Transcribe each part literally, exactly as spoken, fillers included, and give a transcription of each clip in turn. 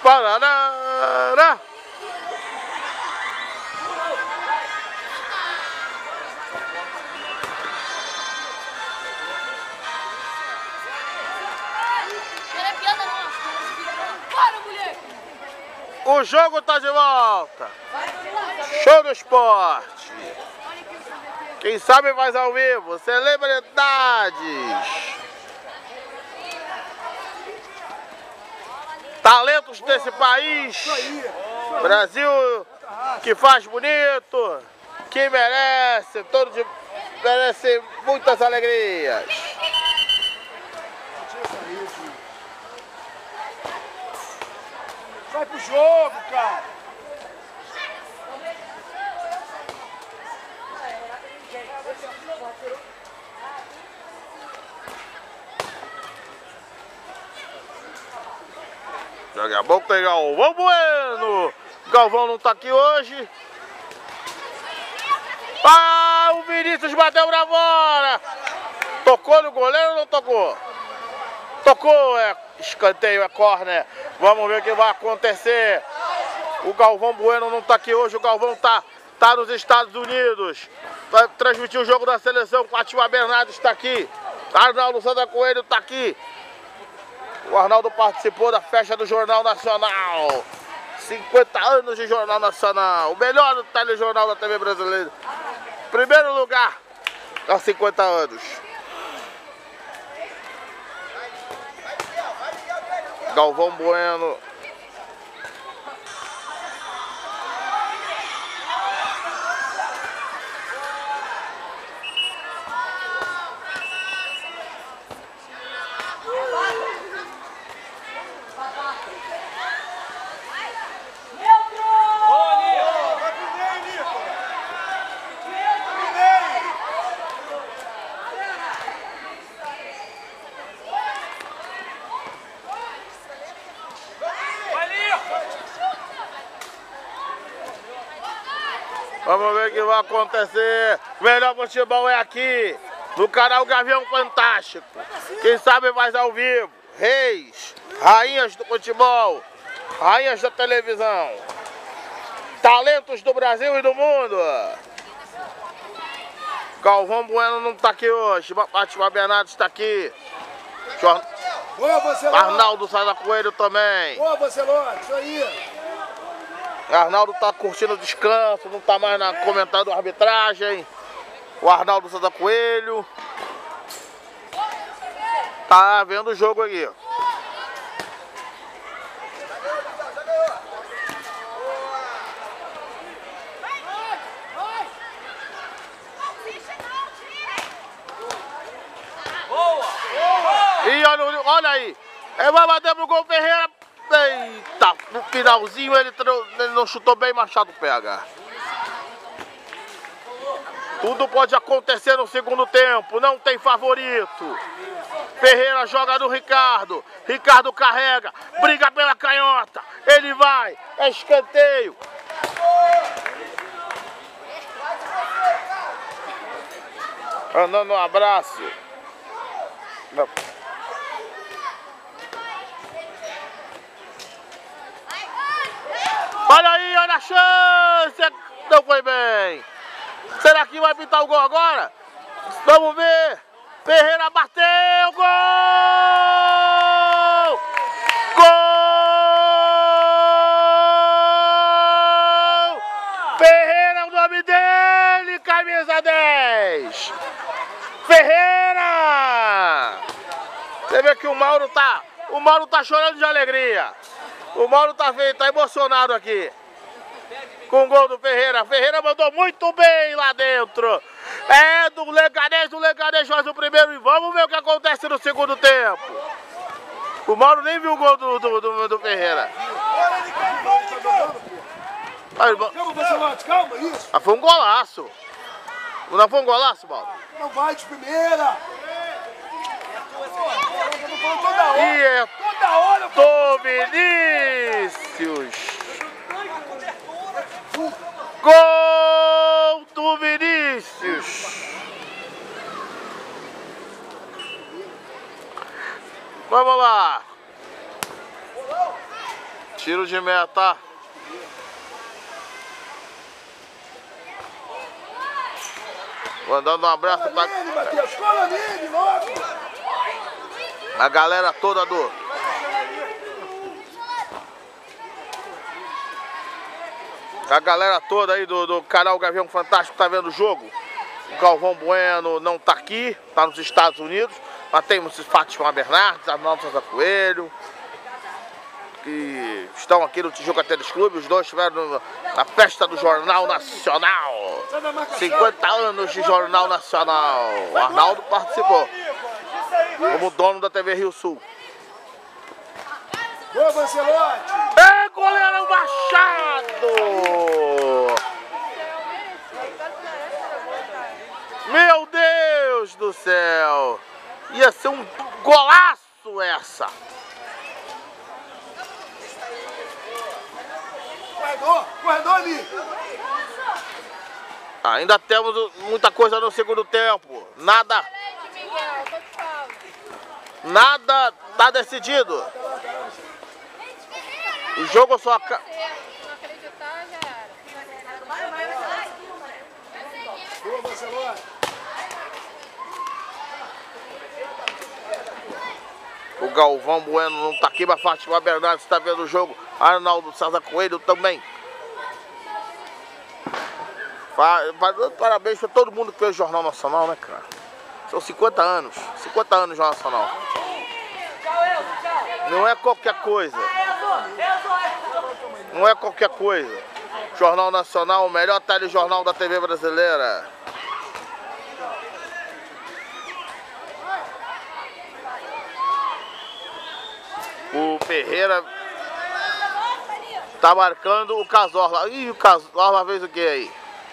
Parará. O jogo tá de volta. Show do esporte. Quem sabe faz ao vivo. Celebridades. Talentos desse país. Brasil que faz bonito. Que merece. Todo de, merece muitas alegrias. Vai pro jogo, cara! Daqui a pouco tem Galvão Bueno! Galvão não tá aqui hoje. Ah, o Vinícius bateu pra fora! Tocou no goleiro ou não tocou? Tocou, é escanteio, é córner. Vamos ver o que vai acontecer. O Galvão Bueno não tá aqui hoje, o Galvão tá, tá nos Estados Unidos. Vai transmitir o jogo da seleção. Fátima Bernardes está aqui. Arnaldo Santa Coelho tá aqui. O Arnaldo participou da festa do Jornal Nacional. cinquenta anos de Jornal Nacional. O melhor telejornal da T V brasileira. Primeiro lugar aos cinquenta anos. Galvão Bueno. Vamos ver o que vai acontecer. O melhor futebol é aqui, no canal Gavião Fantástico. Quem sabe faz ao vivo. Reis, rainhas do futebol, rainhas da televisão, talentos do Brasil e do mundo. Galvão Bueno não está aqui hoje. Fátima Bernardes está aqui. Jor... Ô, Arnaldo Santa Coelho também. Ô, Barcelona, isso aí. Arnaldo tá curtindo o descanso, não tá mais na comentando a arbitragem. O Arnaldo Santa Coelho tá vendo o jogo aqui. E olha, olha aí, ele vai bater pro gol Ferreira. Eita, no finalzinho ele, ele não chutou bem, Machado pega. Tudo pode acontecer no segundo tempo, não tem favorito. Ferreira joga no Ricardo, Ricardo carrega, briga pela canhota, ele vai, é escanteio. Andando um abraço. Não. Olha aí, olha a chance! Não foi bem. Será que vai pintar o gol agora? Vamos ver. Ferreira bateu. Gol! Gol! Ferreira é o nome dele, camisa dez. Ferreira! Você vê que o Mauro tá, o Mauro tá chorando de alegria. O Mauro tá, tá emocionado aqui com o gol do Ferreira. Ferreira mandou muito bem lá dentro. É do Leganés, o Leganés faz o primeiro e vamos ver o que acontece no segundo tempo. O Mauro nem viu o gol do, do, do, do Ferreira. Calma, calma, calma, isso. Ah, foi um golaço. Não foi um golaço, Mauro? Não vai de primeira. Toda hora, e é toda hora, do Vinícius. Gol do Vinícius. Vamos lá. Tiro de meta. Mandando um abraço pra... Nele, Matheus, cola nele, logo! A galera toda do... A galera toda aí do, do canal Gavião Fantástico tá vendo o jogo. O Galvão Bueno não tá aqui, tá nos Estados Unidos. Mas temos Fátima Bernardes, Arnaldo César Coelho, que estão aqui no Tijuca Tênis Clube. Os dois estiveram na festa do Jornal Nacional. cinquenta anos de Jornal Nacional. O Arnaldo participou como dono da T V Rio Sul. Boa, Vancelote! É, goleiro Machado! Meu Deus do céu! Ia ser um golaço essa! Corredor, corredor ali! Ainda temos muita coisa no segundo tempo. Nada. Nada tá decidido. O jogo só acaba. Boa, Vancelote! O Galvão Bueno não tá aqui, mas Fátima Bernardes está vendo o jogo. Arnaldo César Coelho também. Parabéns para todo mundo que fez o Jornal Nacional, né, cara? São cinquenta anos. cinquenta anos de Jornal Nacional. Não é qualquer coisa. Não é qualquer coisa. Jornal Nacional, o melhor telejornal da T V brasileira. O Ferreira tá marcando o Casorla. Ih, o Casorla fez o que aí?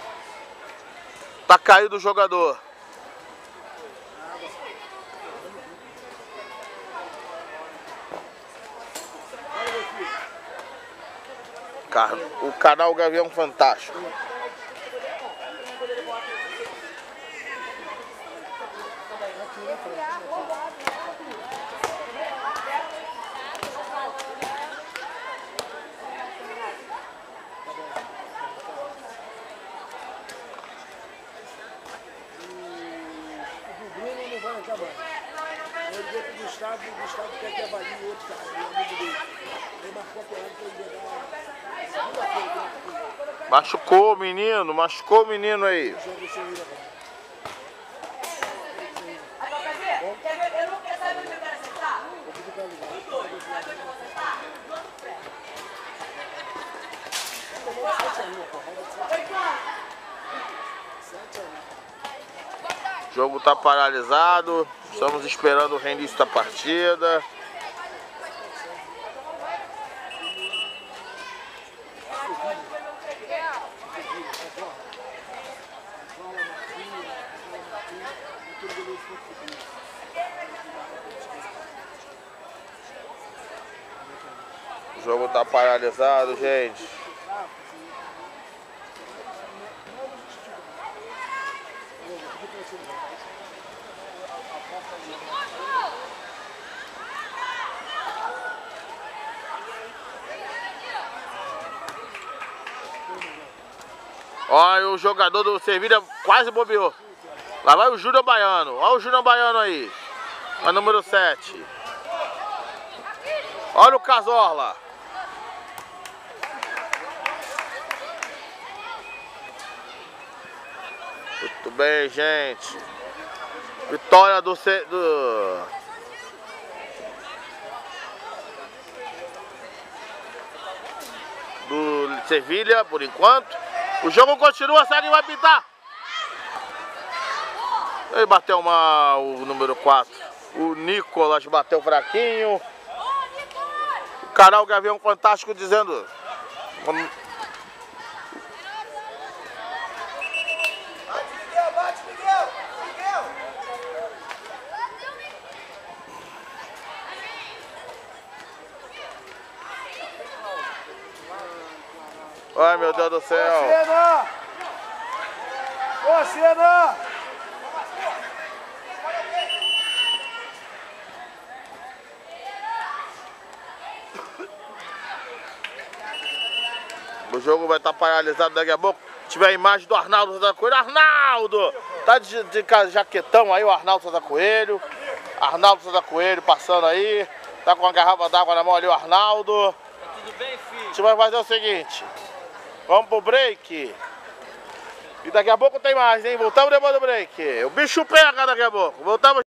Tá caído o jogador. O canal Gavião Fantástico. Ele veio pro Gustavo, o Gustavo quer que avalie o outro cara, o amigo dele. Ele marcou a pelada pra ele jogar. Machucou o menino, machucou o menino aí. Eu não quero saber onde eu quero acertar. O jogo tá paralisado. Estamos esperando o reinício da partida. O jogo tá paralisado, gente. Olha, o jogador do Sevilha quase bobeou. Lá vai o Júnior Baiano. Olha o Júnior Baiano aí. É o número sete. Olha o Casorla. Muito bem, gente. Vitória do... do... do Sevilha, por enquanto. O jogo continua, segue e vai pintar. Ele bateu uma, o número quatro. O Nicolas bateu fraquinho. O canal Gavião Fantástico dizendo... Ai, meu Deus do céu. Ô, Cena! Ô, Cena! O jogo vai estar paralisado daqui a pouco. Tiver a imagem do Arnaldo César Coelho. Arnaldo! Tá de, de jaquetão aí o Arnaldo César Coelho. Arnaldo César Coelho passando aí. Tá com uma garrafa d'água na mão ali o Arnaldo. Tá tudo bem, filho? A gente vai fazer o seguinte. Vamos pro break. E daqui a pouco tem mais, hein? Voltamos depois do break. O bicho pega daqui a pouco. Voltamos.